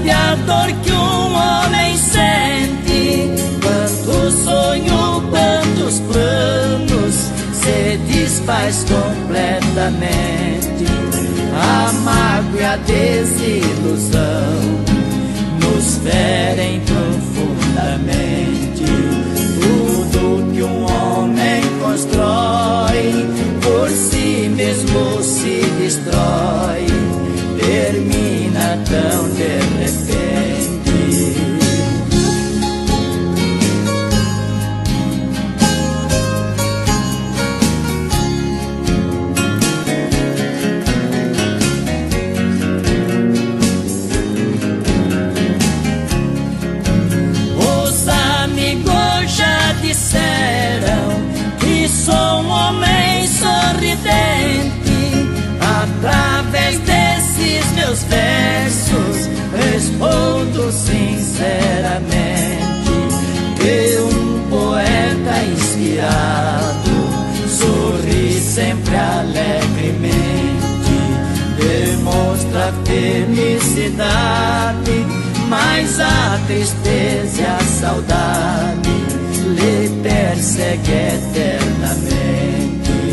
sabe a dor que um homem sente, quanto sonho, quantos planos se desfaz completamente. A mágoa e a desilusão nos ferem profundamente. Tudo que um homem constrói por si mesmo se destrói, termina tão de repente. Os amigos já disseram que sou um homem sorridente. Através desses meus versos respondo sinceramente que um poeta inspirado sorri sempre alegremente, demonstra felicidade, mas a tristeza e a saudade lhe persegue eternamente.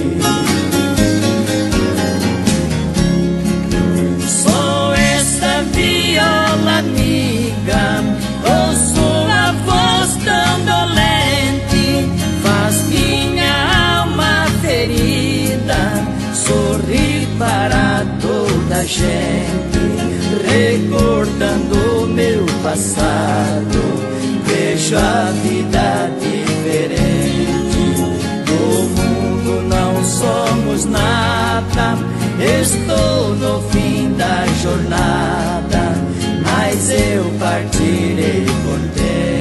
Viola amiga, com sua voz tão dolente, faz minha alma ferida sorrir para toda a gente. Recordando meu passado, vejo a vida diferente. No mundo não somos nada, estou no fim da jornada, mas eu partirei contente.